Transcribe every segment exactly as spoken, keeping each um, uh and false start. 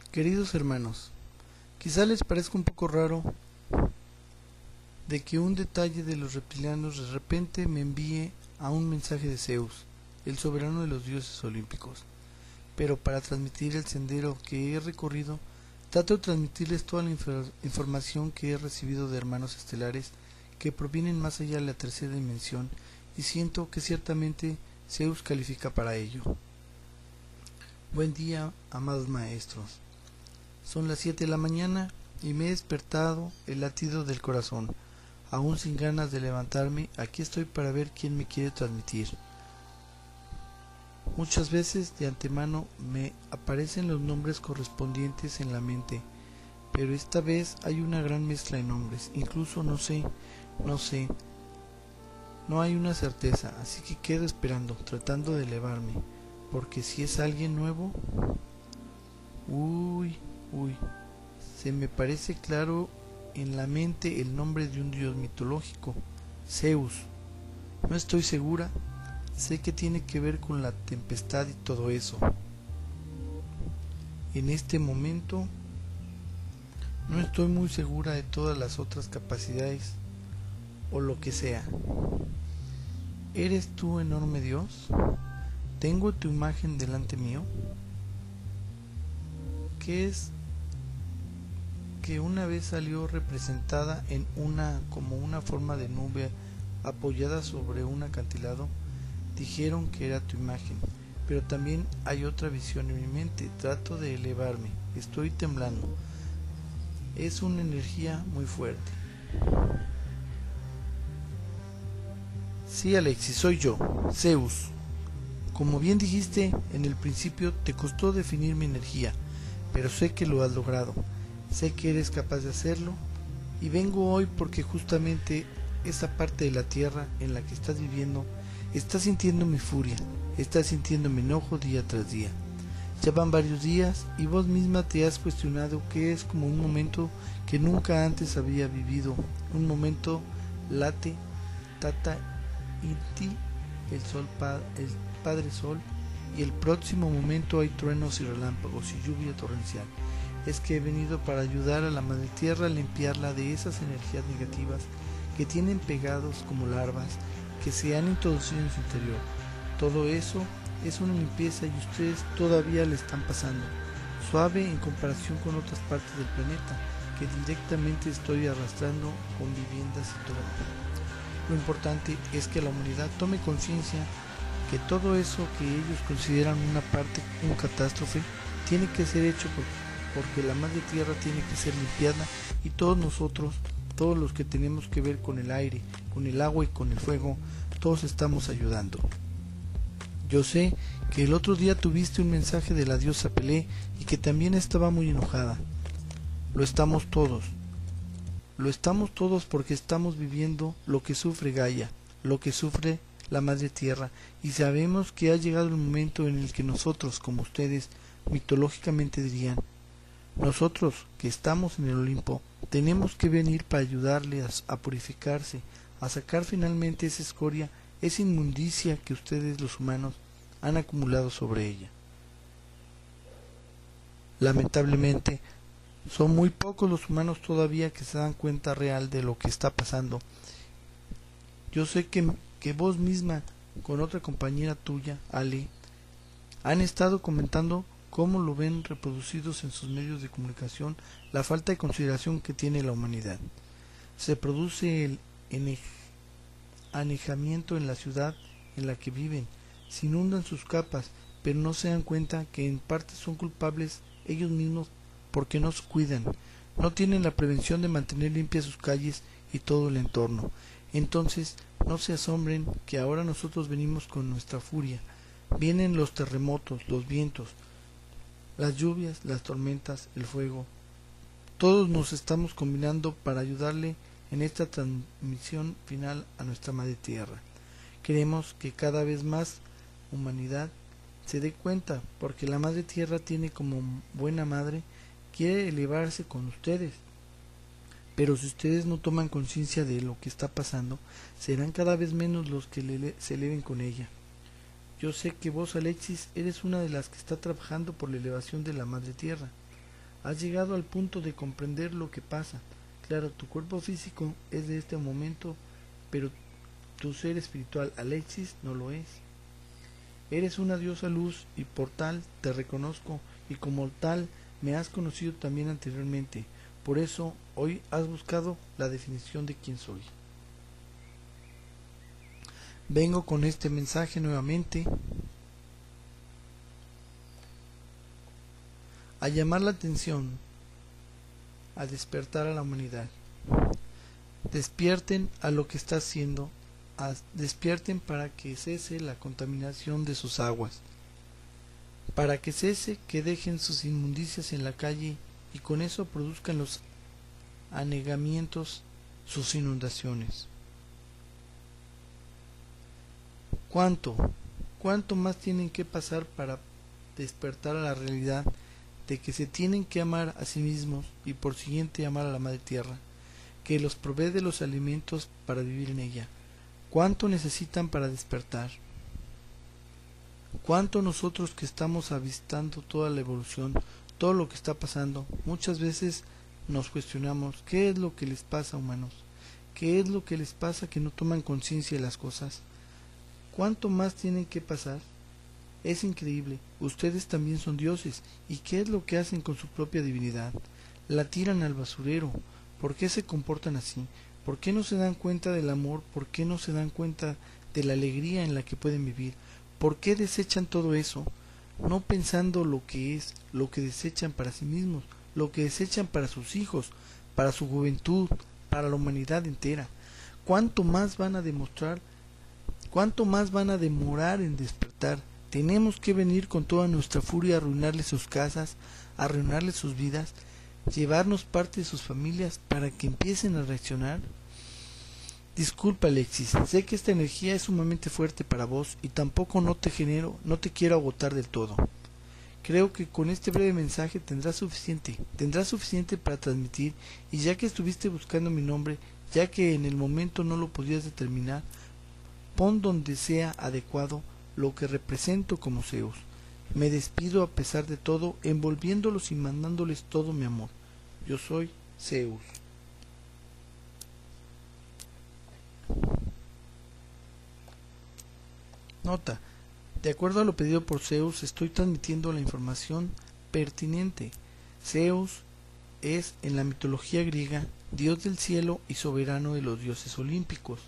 Queridos hermanos, quizá les parezca un poco raro de que un detalle de los reptilianos de repente me envíe a un mensaje de Zeus, el soberano de los dioses olímpicos, pero para transmitir el sendero que he recorrido, trato de transmitirles toda la inf información que he recibido de hermanos estelares que provienen más allá de la tercera dimensión, y siento que ciertamente Zeus califica para ello. Buen día, amados maestros. Son las siete de la mañana y me he despertado el latido del corazón. Aún sin ganas de levantarme, aquí estoy para ver quién me quiere transmitir. Muchas veces de antemano me aparecen los nombres correspondientes en la mente, pero esta vez hay una gran mezcla de nombres. Incluso no sé, no sé, no hay una certeza, así que quedo esperando, tratando de elevarme, porque si es alguien nuevo, uy, uy, se me parece claro en la mente el nombre de un dios mitológico, Zeus. No estoy segura, sé que tiene que ver con la tempestad y todo eso. En este momento no estoy muy segura de todas las otras capacidades o lo que sea. ¿Eres tú, enorme Dios? ¿Tengo tu imagen delante mío? ¿Qué es que una vez salió representada en una como una forma de nube apoyada sobre un acantilado? Dijeron que era tu imagen, pero también hay otra visión en mi mente. Trato de elevarme, estoy temblando. Es una energía muy fuerte. Sí, Alexis, soy yo, Zeus. Como bien dijiste, en el principio te costó definir mi energía, pero sé que lo has logrado. Sé que eres capaz de hacerlo, y vengo hoy porque justamente esa parte de la tierra en la que estás viviendo está sintiendo mi furia, está sintiendo mi enojo día tras día. Ya van varios días y vos misma te has cuestionado que es como un momento que nunca antes había vivido, un momento late, tata, inti, el sol, pa, el padre sol, y el próximo momento hay truenos y relámpagos y lluvia torrencial. Es que he venido para ayudar a la madre tierra a limpiarla de esas energías negativas que tienen pegados como larvas que se han introducido en su interior. Todo eso es una limpieza y ustedes todavía le están pasando suave en comparación con otras partes del planeta que directamente estoy arrastrando con viviendas y todo. Lo importante es que la humanidad tome conciencia que todo eso que ellos consideran una parte, una catástrofe, tiene que ser hecho por porque la madre tierra tiene que ser limpiada, y todos nosotros, todos los que tenemos que ver con el aire, con el agua y con el fuego, todos estamos ayudando. Yo sé que el otro día tuviste un mensaje de la diosa Pelé y que también estaba muy enojada. Lo estamos todos. Lo estamos todos porque estamos viviendo lo que sufre Gaia, lo que sufre la madre tierra, y sabemos que ha llegado el momento en el que nosotros, como ustedes, mitológicamente dirían, nosotros que estamos en el Olimpo tenemos que venir para ayudarle a, a purificarse, a sacar finalmente esa escoria, esa inmundicia que ustedes los humanos han acumulado sobre ella. Lamentablemente, son muy pocos los humanos todavía que se dan cuenta real de lo que está pasando. Yo sé que, que vos misma, con otra compañera tuya, Ale, han estado comentando cómo lo ven reproducidos en sus medios de comunicación la falta de consideración que tiene la humanidad. Se produce el anejamiento en la ciudad en la que viven, se inundan sus capas, pero no se dan cuenta que en parte son culpables ellos mismos porque no se cuidan, no tienen la prevención de mantener limpias sus calles y todo el entorno. Entonces no se asombren que ahora nosotros venimos con nuestra furia. Vienen los terremotos, los vientos, las lluvias, las tormentas, el fuego. Todos nos estamos combinando para ayudarle en esta transmisión final a nuestra madre tierra. Queremos que cada vez más humanidad se dé cuenta, porque la madre tierra tiene como buena madre, quiere elevarse con ustedes. Pero si ustedes no toman conciencia de lo que está pasando, serán cada vez menos los que le, se eleven con ella. Yo sé que vos, Alexis, eres una de las que está trabajando por la elevación de la madre tierra. Has llegado al punto de comprender lo que pasa. Claro, tu cuerpo físico es de este momento, pero tu ser espiritual, Alexis, no lo es. Eres una diosa luz y por tal te reconozco y como tal me has conocido también anteriormente. Por eso hoy has buscado la definición de quién soy. Vengo con este mensaje nuevamente a llamar la atención, a despertar a la humanidad. Despierten a lo que está haciendo, a, despierten para que cese la contaminación de sus aguas, para que cese que dejen sus inmundicias en la calle y con eso produzcan los anegamientos, sus inundaciones. ¿Cuánto, cuánto más tienen que pasar para despertar a la realidad de que se tienen que amar a sí mismos y por siguiente amar a la Madre Tierra, que los provee de los alimentos para vivir en ella? ¿Cuánto necesitan para despertar? ¿Cuánto nosotros que estamos avistando toda la evolución, todo lo que está pasando, muchas veces nos cuestionamos qué es lo que les pasa, humanos? ¿Qué es lo que les pasa que no toman conciencia de las cosas? ¿Cuánto más tienen que pasar? Es increíble, ustedes también son dioses, ¿y qué es lo que hacen con su propia divinidad? La tiran al basurero. ¿Por qué se comportan así? ¿Por qué no se dan cuenta del amor? ¿Por qué no se dan cuenta de la alegría en la que pueden vivir? ¿Por qué desechan todo eso? No pensando lo que es, lo que desechan para sí mismos, lo que desechan para sus hijos, para su juventud, para la humanidad entera. ¿Cuánto más van a demostrar? ¿Cuánto más van a demorar en despertar? Tenemos que venir con toda nuestra furia a arruinarles sus casas, a arruinarles sus vidas, llevarnos parte de sus familias para que empiecen a reaccionar. Disculpa, Alexis, sé que esta energía es sumamente fuerte para vos y tampoco no te genero, no te quiero agotar del todo. Creo que con este breve mensaje tendrás suficiente, tendrás suficiente para transmitir, y ya que estuviste buscando mi nombre, ya que en el momento no lo podías determinar, pon donde sea adecuado lo que represento como Zeus. Me despido a pesar de todo, envolviéndolos y mandándoles todo mi amor. Yo soy Zeus. Nota: de acuerdo a lo pedido por Zeus, estoy transmitiendo la información pertinente. Zeus es, en la mitología griega, dios del cielo y soberano de los dioses olímpicos.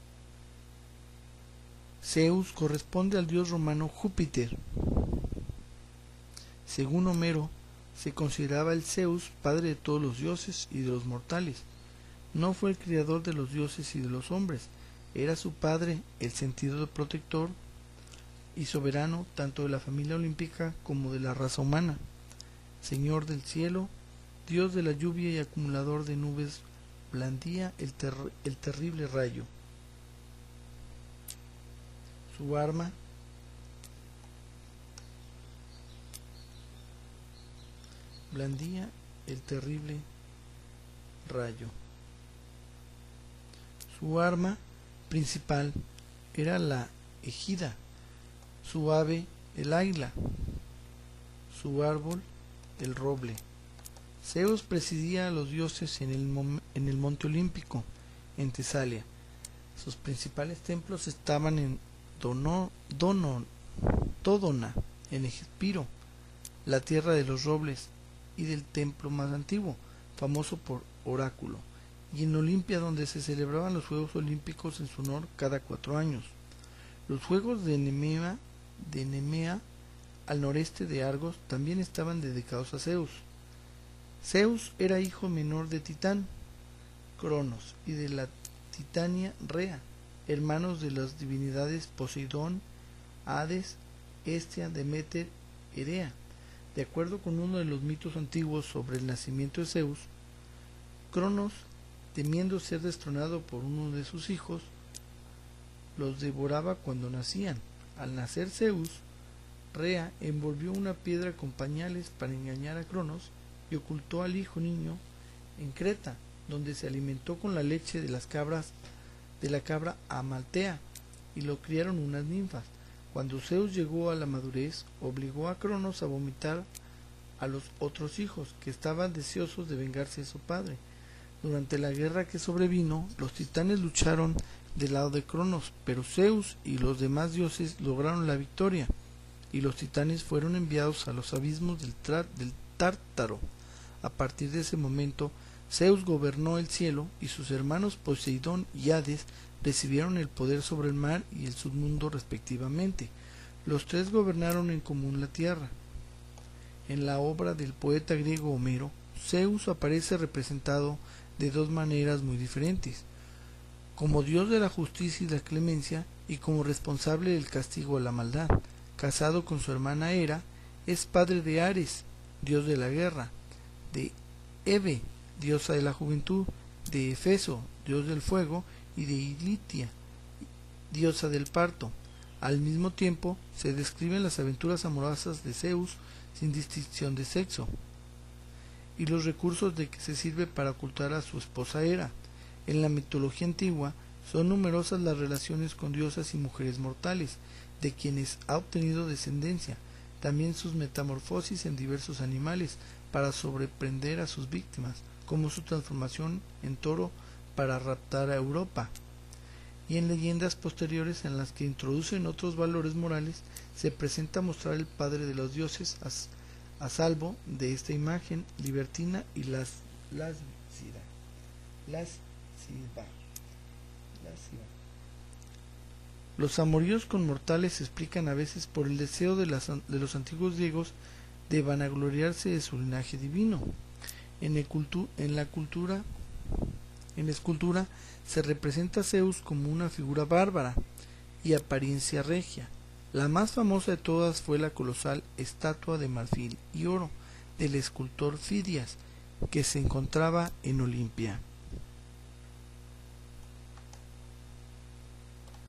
Zeus corresponde al dios romano Júpiter. Según Homero, se consideraba el Zeus padre de todos los dioses y de los mortales. No fue el criador de los dioses y de los hombres, era su padre el sentido protector y soberano tanto de la familia olímpica como de la raza humana. Señor del cielo, dios de la lluvia y acumulador de nubes, blandía el, ter el terrible rayo. Su arma blandía el terrible rayo. Su arma principal era la ejida, su ave el águila, su árbol el roble. Zeus presidía a los dioses en el, en el monte olímpico, en Tesalia. Sus principales templos estaban en Dono, Dono, Dodona, en Epiro, la tierra de los robles, y del templo más antiguo, famoso por oráculo, y en Olimpia, donde se celebraban los Juegos Olímpicos en su honor cada cuatro años. Los Juegos de Nemea, de Nemea, al noreste de Argos, también estaban dedicados a Zeus. Zeus era hijo menor de Titán, Cronos, y de la Titania Rea, hermanos de las divinidades Poseidón, Hades, Hestia, Demeter, Erea. De acuerdo con uno de los mitos antiguos sobre el nacimiento de Zeus, Cronos, temiendo ser destronado por uno de sus hijos, los devoraba cuando nacían. Al nacer Zeus, Rea envolvió una piedra con pañales para engañar a Cronos y ocultó al hijo niño en Creta, donde se alimentó con la leche de las cabras de la cabra Amaltea, y lo criaron unas ninfas. Cuando Zeus llegó a la madurez, obligó a Cronos a vomitar a los otros hijos, que estaban deseosos de vengarse de su padre. Durante la guerra que sobrevino, los titanes lucharon del lado de Cronos, pero Zeus y los demás dioses lograron la victoria, y los titanes fueron enviados a los abismos del, del Tártaro. A partir de ese momento, Zeus gobernó el cielo, y sus hermanos Poseidón y Hades recibieron el poder sobre el mar y el submundo respectivamente. Los tres gobernaron en común la tierra. En la obra del poeta griego Homero, Zeus aparece representado de dos maneras muy diferentes: como dios de la justicia y la clemencia, y como responsable del castigo a la maldad. Casado con su hermana Hera, es padre de Ares, dios de la guerra, de Hebe, diosa de la juventud, de Efeso, dios del fuego, y de Ilitia, diosa del parto. Al mismo tiempo, se describen las aventuras amorosas de Zeus sin distinción de sexo, y los recursos de que se sirve para ocultar a su esposa Hera. En la mitología antigua son numerosas las relaciones con diosas y mujeres mortales, de quienes ha obtenido descendencia, también sus metamorfosis en diversos animales para sobreprender a sus víctimas, como su transformación en toro para raptar a Europa, y en leyendas posteriores en las que introducen otros valores morales, se presenta mostrar el padre de los dioses a, a salvo de esta imagen libertina y las lasciva. Lasciva. Lasciva. Los amoríos con mortales se explican a veces por el deseo de, las, de los antiguos griegos de vanagloriarse de su linaje divino. En, el cultu, en la cultura En la escultura se representa a Zeus como una figura bárbara y apariencia regia. La más famosa de todas fue la colosal estatua de marfil y oro del escultor Fidias, que se encontraba en Olimpia.